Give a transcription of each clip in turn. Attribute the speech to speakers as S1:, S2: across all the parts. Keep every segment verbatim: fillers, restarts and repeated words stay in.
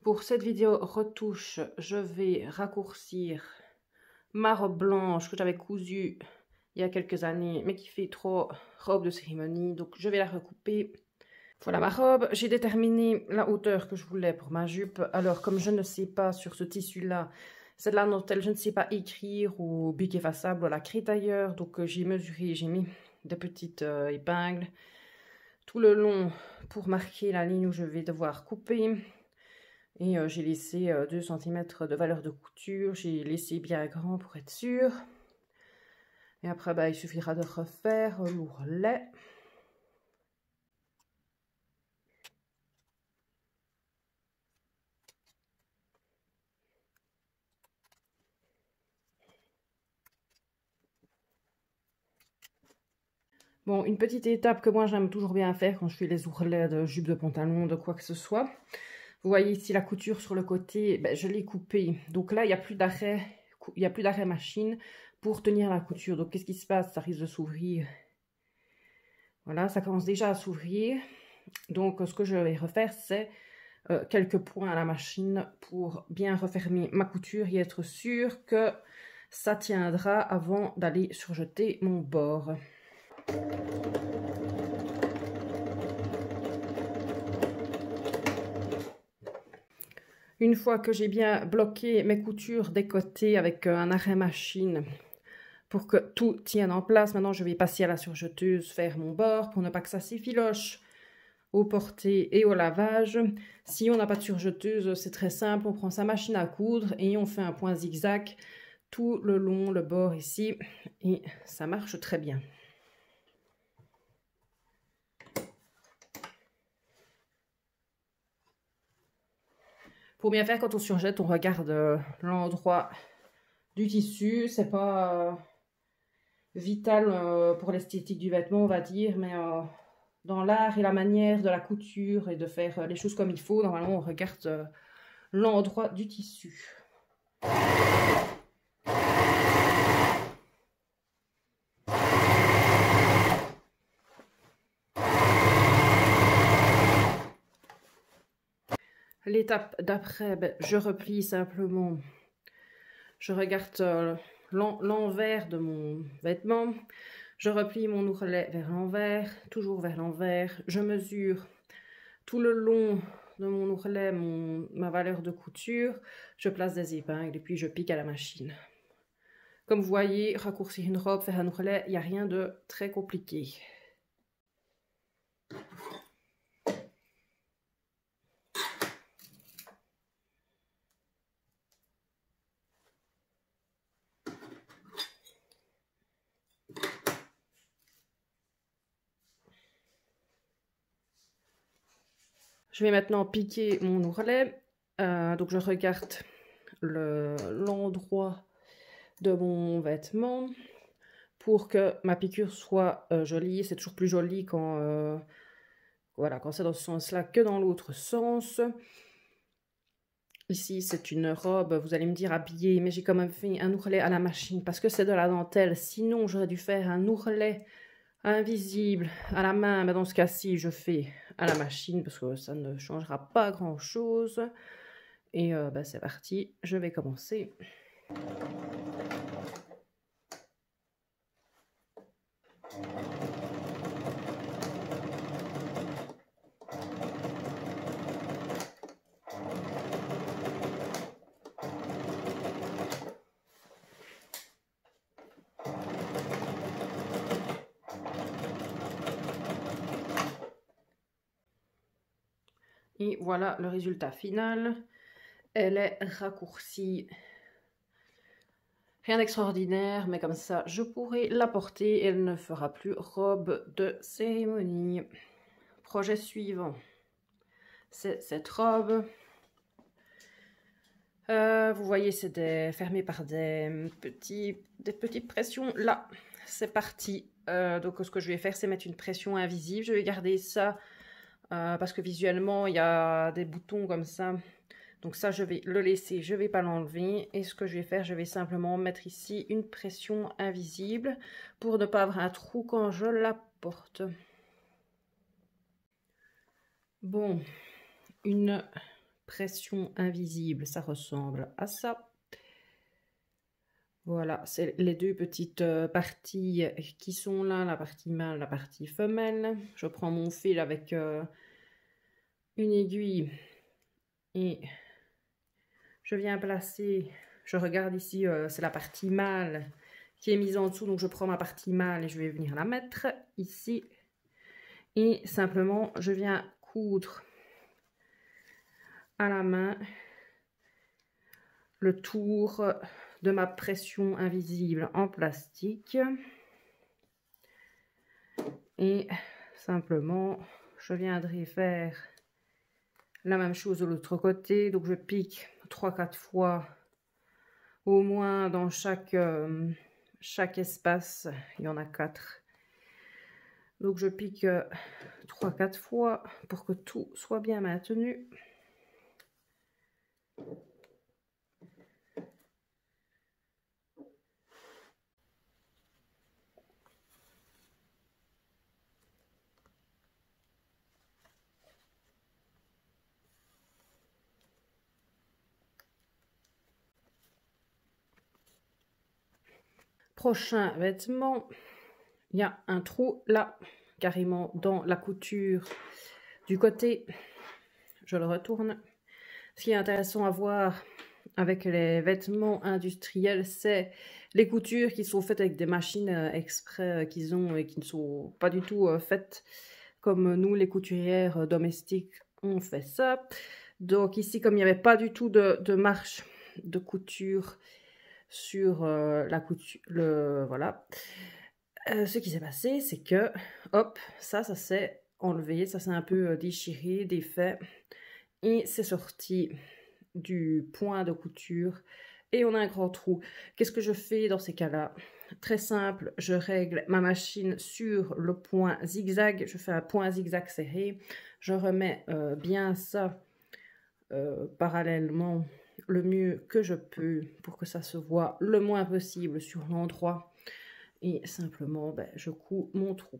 S1: Pour cette vidéo retouche, je vais raccourcir ma robe blanche que j'avais cousue il y a quelques années, mais qui fait trop robe de cérémonie, donc je vais la recouper. Voilà ma robe, j'ai déterminé la hauteur que je voulais pour ma jupe. Alors comme je ne sais pas sur ce tissu-là, c'est de la dentelle, je ne sais pas écrire ou bic effaçable ou la crétailleur, donc euh, j'ai mesuré, j'ai mis des petites euh, épingles tout le long pour marquer la ligne où je vais devoir couper. Et euh, j'ai laissé euh, deux centimètres de valeur de couture, j'ai laissé bien grand pour être sûr. Et après, bah, il suffira de refaire l'ourlet. Bon, une petite étape que moi j'aime toujours bien faire quand je fais les ourlets de jupe de pantalon, de quoi que ce soit. Vous voyez ici la couture sur le côté, ben, je l'ai coupée. Donc là, il n'y a plus d'arrêt, il n'y a plus d'arrêt machine pour tenir la couture. Donc qu'est-ce qui se passe? Ça risque de s'ouvrir. Voilà, ça commence déjà à s'ouvrir. Donc ce que je vais refaire, c'est euh, quelques points à la machine pour bien refermer ma couture et être sûr que ça tiendra avant d'aller surjeter mon bord. Une fois que j'ai bien bloqué mes coutures des côtés avec un arrêt machine pour que tout tienne en place, maintenant je vais passer à la surjeteuse, faire mon bord pour ne pas que ça s'effiloche au porté et au lavage. Si on n'a pas de surjeteuse, c'est très simple, on prend sa machine à coudre et on fait un point zigzag tout le long, le bord ici, et ça marche très bien. Pour bien faire, quand on surjette, on regarde euh, l'endroit du tissu. C'est pas euh, vital euh, pour l'esthétique du vêtement, on va dire, mais euh, dans l'art et la manière de la couture et de faire euh, les choses comme il faut, normalement, on regarde euh, l'endroit du tissu. L'étape d'après, ben, je replie simplement, je regarde euh, l'envers de mon vêtement, je replie mon ourlet vers l'envers, toujours vers l'envers, je mesure tout le long de mon ourlet mon, ma valeur de couture, je place des épingles et puis je pique à la machine. Comme vous voyez, raccourcir une robe, faire un ourlet, il n'y a rien de très compliqué. Je vais maintenant piquer mon ourlet. Euh, donc je regarde l'endroit le, de mon vêtement pour que ma piqûre soit euh, jolie. C'est toujours plus joli quand, euh, voilà, quand c'est dans ce sens-là que dans l'autre sens. Ici, c'est une robe, vous allez me dire habillée, mais j'ai quand même fait un ourlet à la machine parce que c'est de la dentelle. Sinon, j'aurais dû faire un ourlet invisible à la main, mais dans ce cas-ci, je fais à la machine parce que ça ne changera pas grand-chose. Et euh, bah, c'est parti, je vais commencer. Et voilà le résultat final. Elle est raccourcie. Rien d'extraordinaire, mais comme ça, je pourrai la porter et elle ne fera plus robe de cérémonie. Projet suivant, c'est cette robe. Euh, vous voyez, c'est fermé par des, petits, des petites pressions. Là, c'est parti. Euh, donc, ce que je vais faire, c'est mettre une pression invisible. Je vais garder ça euh, parce que visuellement, il y a des boutons comme ça. Donc ça, je vais le laisser, je ne vais pas l'enlever. Et ce que je vais faire, je vais simplement mettre ici une pression invisible pour ne pas avoir un trou quand je la porte. Bon, une pression invisible, ça ressemble à ça. Voilà, c'est les deux petites euh, parties qui sont là, la partie mâle, la partie femelle. Je prends mon fil avec euh, une aiguille et je viens placer, je regarde ici, euh, c'est la partie mâle qui est mise en dessous, donc je prends ma partie mâle et je vais venir la mettre ici. Et simplement, je viens coudre à la main le tour de ma pression invisible en plastique. Et simplement, je viendrai faire la même chose de l'autre côté. Donc, je pique trois quatre fois au moins dans chaque, euh, chaque espace. Il y en a quatre. Donc, je pique trois quatre fois pour que tout soit bien maintenu. Prochain vêtement, il y a un trou là, carrément dans la couture du côté. Je le retourne. Ce qui est intéressant à voir avec les vêtements industriels, c'est les coutures qui sont faites avec des machines exprès qu'ils ont et qui ne sont pas du tout faites comme nous, les couturières domestiques, on fait ça. Donc ici, comme il n'y avait pas du tout de, de marche de couture sur euh, la couture, le voilà. Euh, ce qui s'est passé, c'est que, hop, ça, ça s'est enlevé, ça s'est un peu euh, déchiré, défait, et c'est sorti du point de couture, et on a un grand trou. Qu'est-ce que je fais dans ces cas-là? Très simple, je règle ma machine sur le point zigzag, je fais un point zigzag serré, je remets euh, bien ça euh, parallèlement le mieux que je peux pour que ça se voit le moins possible sur l'endroit. Et simplement, ben, je couds mon trou.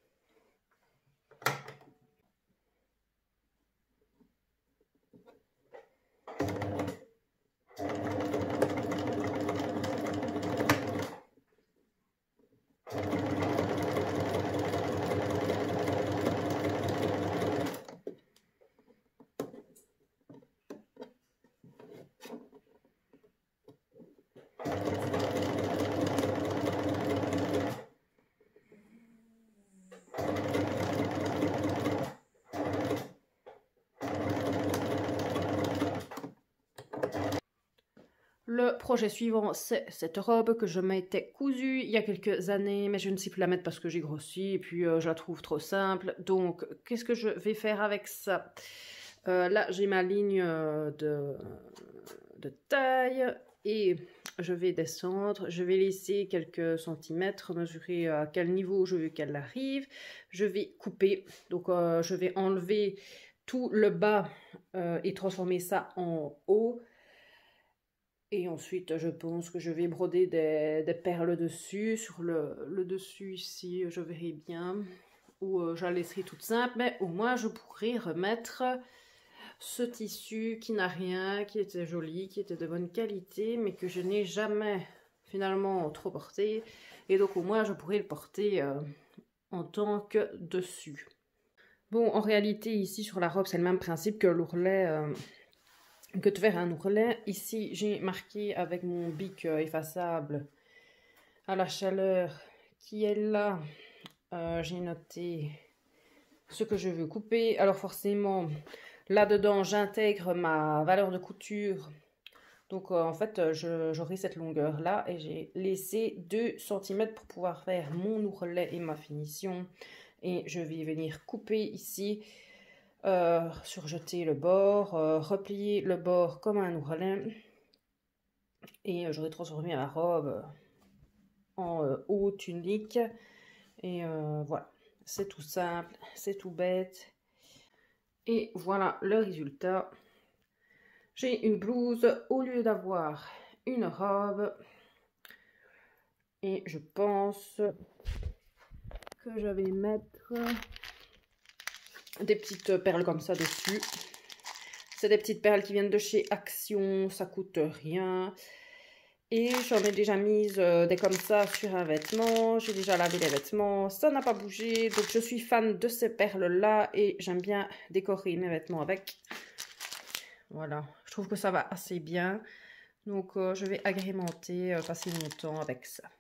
S1: Le projet suivant, c'est cette robe que je m'étais cousue il y a quelques années, mais je ne sais plus la mettre parce que j'ai grossi et puis euh, je la trouve trop simple. Donc, qu'est-ce que je vais faire avec ça? euh, Là, j'ai ma ligne de, de taille et je vais descendre. Je vais laisser quelques centimètres, mesurer à quel niveau je veux qu'elle arrive. Je vais couper, donc euh, je vais enlever tout le bas euh, et transformer ça en haut. Et ensuite, je pense que je vais broder des, des perles dessus. Sur le, le dessus ici, je verrai bien. Ou euh, je la laisserai toute simple. Mais au moins, je pourrai remettre ce tissu qui n'a rien, qui était joli, qui était de bonne qualité, mais que je n'ai jamais finalement trop porté. Et donc, au moins, je pourrai le porter euh, en tant que dessus. Bon, en réalité, ici, sur la robe, c'est le même principe que l'ourlet... Euh, que de faire un ourlet. Ici, j'ai marqué avec mon bic euh, effaçable à la chaleur qui est là. Euh, j'ai noté ce que je veux couper. Alors forcément, là-dedans, j'intègre ma valeur de couture. Donc euh, en fait, j'aurai cette longueur-là et j'ai laissé deux centimètres pour pouvoir faire mon ourlet et ma finition. Et je vais venir couper ici. Euh, surjeter le bord, euh, replier le bord comme un ourlet et euh, j'aurais transformé ma robe en euh, haute tunique et euh, voilà, c'est tout simple, c'est tout bête et voilà le résultat. J'ai une blouse au lieu d'avoir une robe et je pense que je vais mettre des petites perles comme ça dessus. C'est des petites perles qui viennent de chez Action, ça coûte rien. Et j'en ai déjà mise euh, des comme ça sur un vêtement. J'ai déjà lavé les vêtements, ça n'a pas bougé. Donc je suis fan de ces perles-là et j'aime bien décorer mes vêtements avec. Voilà, je trouve que ça va assez bien. Donc euh, je vais agrémenter, euh, passer mon temps avec ça.